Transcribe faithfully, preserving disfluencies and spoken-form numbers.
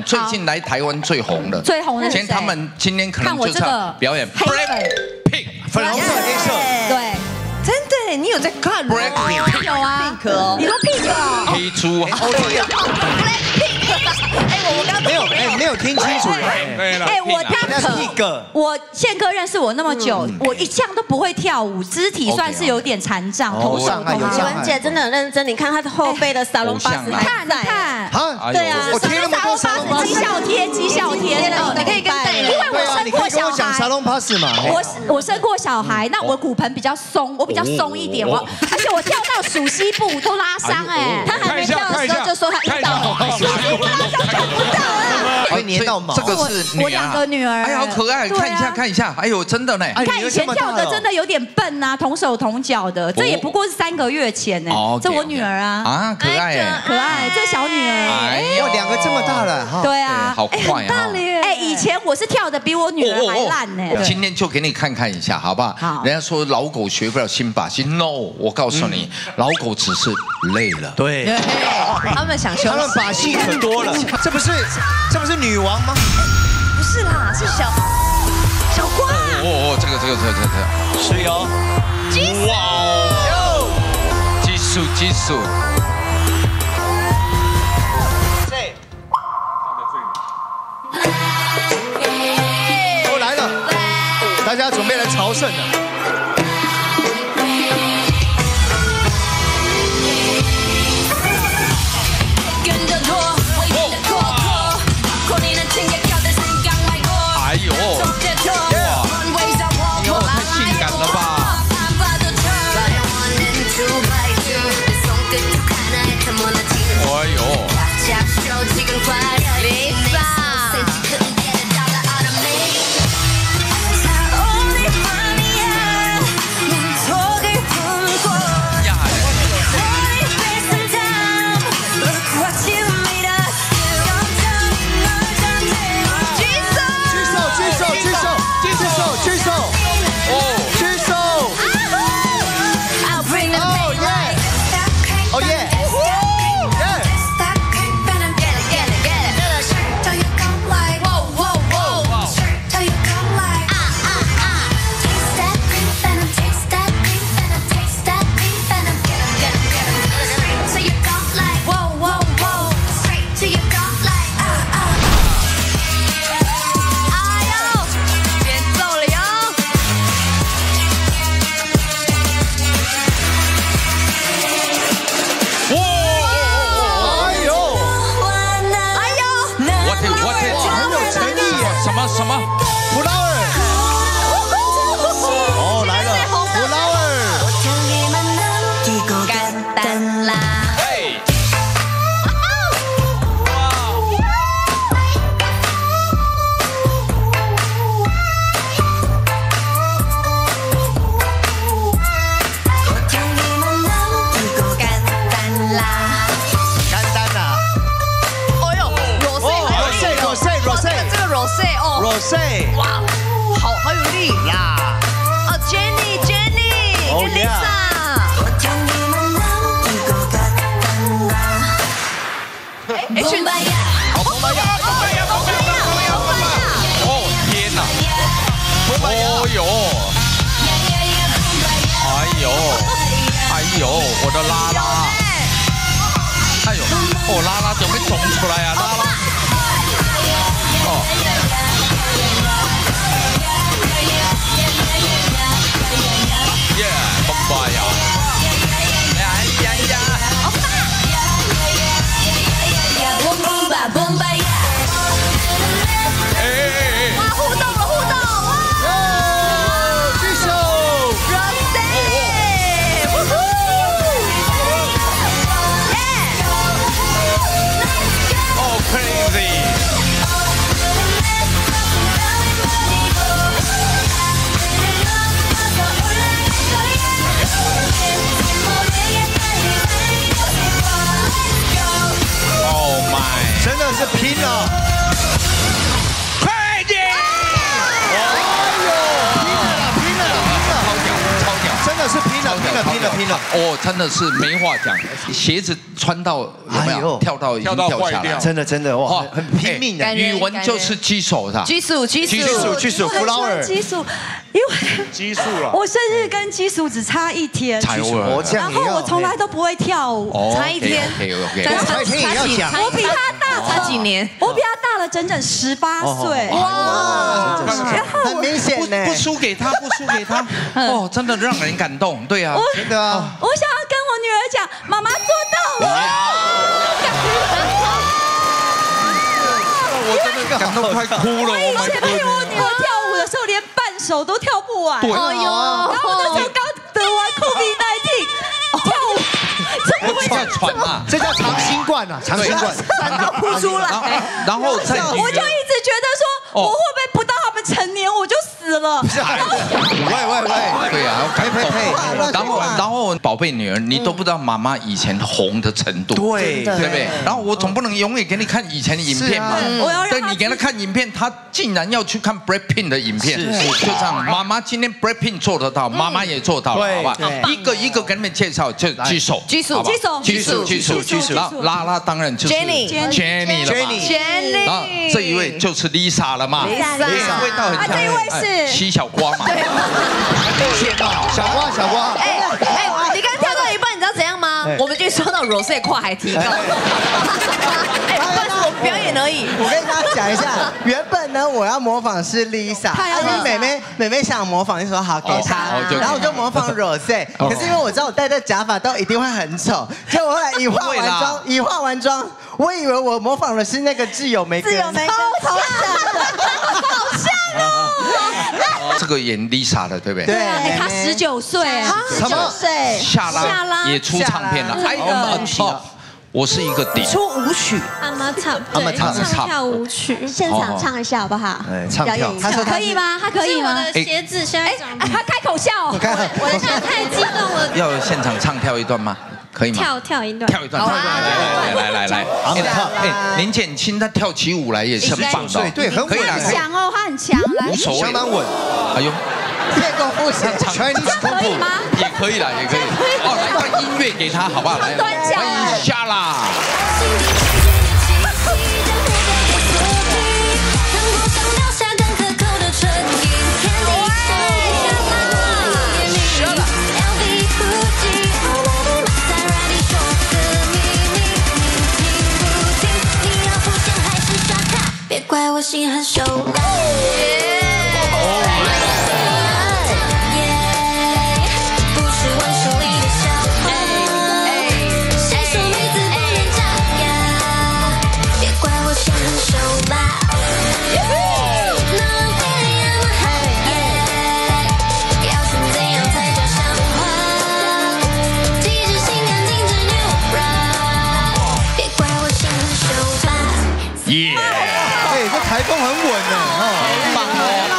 最近来台湾最红的， 最红的是谁？ 今天他们今天可能就是要表演 Blackpink 粉红色黑色， 对。 真的，你有在看吗？ 有啊 ，Pink 哦，你说 Pink 哦 ，P 出啊 ，Blackpink， 哎，我我刚没有，哎，没有听清楚， 哎，我那个， 我宪哥认识我那么久，我一向都不会跳舞，肢体算是有点残障，头手同李玟姐真的很认真，你看她的后背的沙龙巴斯， 看看， 啊， 对啊， 我贴那么多沙龙巴斯， 绩效贴，绩效贴的， 你可以跟带， 因为我生过小孩， 沙龙巴斯嘛， 我我生过小孩，那我骨盆比较松，我比较松一点，我而且我跳到属西部都拉伤哎，他还没跳的时候就说他遇到了，属西部拉伤跳不到了， 会黏到毛。 这个是我两个女儿， 哎呀，好可爱，看一下看一下，哎呦，真的呢， 你看以前跳的真的有点笨啊，同手同脚的，这也不过是三个月前呢，这我女儿啊， 啊，可爱哎， 可爱，这小女儿， 哎呦， 两个这么大了哈， 对啊， 好快啊， 哎，以前我是跳的比我女儿还烂呢， 今天就给你看看一下，好不好？ 好， 人家说老狗学不了新把戏 ，no， 我告诉你，老狗只是累了， 对， 他们想休息， 他们把戏可多了，这不是这不是女王吗？ 不是啦，是小小瓜。 哦哦，这个这个这个这个是有， 哇哦，技术技术。 都来了，大家准备来朝圣了。 哎呦，哇，哟，太性感了吧！哎呦， 丽莎， 什么？ 普劳尔。哦，来了，普劳尔。 简单啦。 嘿。 简单啦。 简单啦。 哦呦 ，Rose，Rose，Rose，Rose， 这个 Rose 哦。 Rose。 哇，好好有力呀。哦 ，Jenny，Jenny，跟 Lisa。 哎，去哪呀？ 好，澎湃呀，澎湃呀，澎湃呀，澎湃呀！ 哦天哪！哦呦！哎呦！哎呦！我的拉拉！哎呦！哦，拉拉怎么肿出来呀？拉拉！哦。耶！澎湃呀！哎呀呀！ 哎哎哎！ 哇，互动了，互动！哇！ 举手 ，Rose， 呜呼！耶 ！OK。 拼了！ 哦，真的是没话讲，鞋子穿到有没有跳到已经掉下来？ 真的真的哇，很拼命的。 语文就是基础的， 基础基础基础基础 flower 基础，因为激素了。 我生日跟基础只差一天， 我这样然后我从来都不会跳舞， 差一天， OK OK， 差一天也要讲。 我比他大， 差几年？ 我比他大了整整十八岁。 哇， 很明显呢， 不输给他，不输给他。哦，真的让人感动，对啊， 真的啊。 我想要跟我女儿讲，妈妈做到了。 我真的感动快哭了。 我以前陪我女儿跳舞的时候，连半首都跳不完。 对， 然后我那时候刚得完 COVID 十九，跳舞这不叫喘啊， 这叫长新冠啊，长新冠， 喘到哭出来。 然后再我就一直觉得说，我会不会不到他们成年我就死了？ 喂喂喂， 对啊， 呸呸呸！ 然后然后宝贝女儿，你都不知道妈妈以前红的程度， 对对不对？然后我总不能永远给你看以前的影片嘛， 我要让对你给他看影片，他竟然要去看 Blackpink 的影片，就这样。妈妈今天 Blackpink 做得到，妈妈也做到了，好吧？一个一个给你们介绍，就举手， 基础基础举手，举手，举手。然后拉拉当然就是 Jennie Jennie 了嘛 Jennie， 然后这一位就是 Lisa 了嘛 Lisa 味道很强。 这一位是西小瓜嘛， 小瓜小瓜。 哎哎，你刚跳到一半，你知道怎样吗？我们就说到 Rose 胯还提高。哎，不是我们表演而已。 我跟大家讲一下，原本呢我要模仿是 Lisa， 因为妹妹妹妹想模仿，就说好给她，然后我就模仿 Rose， 可是因为我知道我戴的假发都一定会很丑，结果后来一化完妆，一化完妆，我以为我模仿的是那个挚友玫瑰， 挚友玫瑰，好像的，好像哦。 这个演 Lisa 的对不对？ 对， 哎，她十九岁， 什么？ 岁， 夏拉也出唱片了，哎呦，我是一个点。 出舞曲， 阿妈唱， 阿妈唱唱跳舞曲， 现场唱一下好不好？ 哎，唱跳。 他说可以吗？他可以吗？ 我的鞋子现在长， 他开口笑， 我的现在太激动了， 要现场唱跳一段吗？可以吗？ 跳跳一段， 跳一段，跳一段，来来来来，哎，林简清她跳起舞来也是很棒的， 对，很稳， 很强哦，他很强，来， 无所谓， 相当稳。 哎呦， 练功夫鞋 ，Chinese 功夫可以吗？ 也可以啦，也可以。哦，来换音乐给他，好不好？来，欢迎夏拉。 别怪我心狠手辣。 耶！ 哎，这台风很稳呢， 很棒哦。